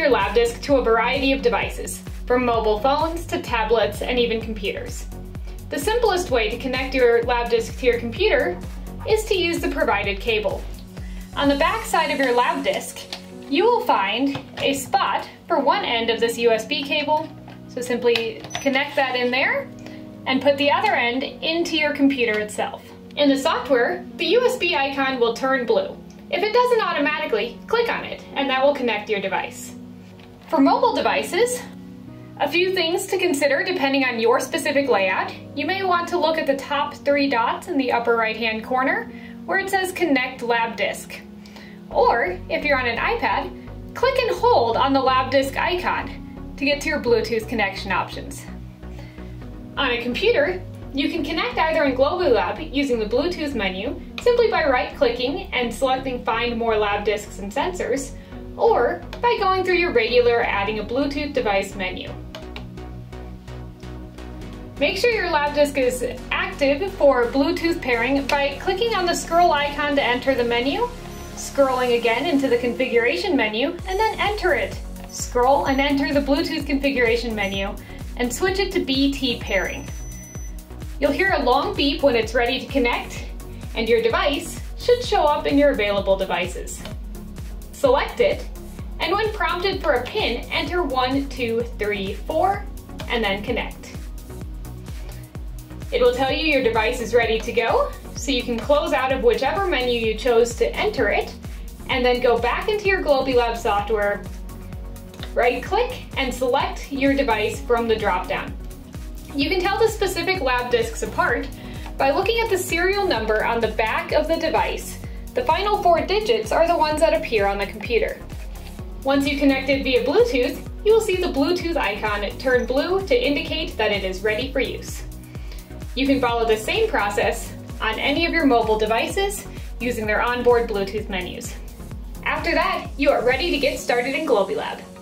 your Labdisc to a variety of devices, from mobile phones to tablets and even computers. The simplest way to connect your Labdisc to your computer is to use the provided cable. On the back side of your Labdisc, you will find a spot for one end of this USB cable, so simply connect that in there and put the other end into your computer itself. In the software, the USB icon will turn blue. If it doesn't automatically, click on it and that will connect your device. For mobile devices, a few things to consider depending on your specific layout. You may want to look at the top 3 dots in the upper right hand corner where it says Connect Labdisc. Or, if you're on an iPad, click and hold on the Labdisc icon to get to your Bluetooth connection options. On a computer, you can connect either in Globilab using the Bluetooth menu simply by right-clicking and selecting Find More Labdiscs and Sensors, or by going through your regular Adding a Bluetooth Device menu. Make sure your Labdisc is active for Bluetooth pairing by clicking on the scroll icon to enter the menu, scrolling again into the configuration menu, and then enter it. Scroll and enter the Bluetooth configuration menu and switch it to BT pairing. You'll hear a long beep when it's ready to connect, and your device should show up in your available devices. Select it, and when prompted for a PIN, enter 1, 2, 3, 4, and then connect. It will tell you your device is ready to go, so you can close out of whichever menu you chose to enter it, and then go back into your Globilab software, right-click, and select your device from the drop-down. You can tell the specific Labdiscs apart by looking at the serial number on the back of the device. The final 4 digits are the ones that appear on the computer. Once you connect it via Bluetooth, you will see the Bluetooth icon turn blue to indicate that it is ready for use. You can follow the same process on any of your mobile devices using their onboard Bluetooth menus. After that, you are ready to get started in Globilab.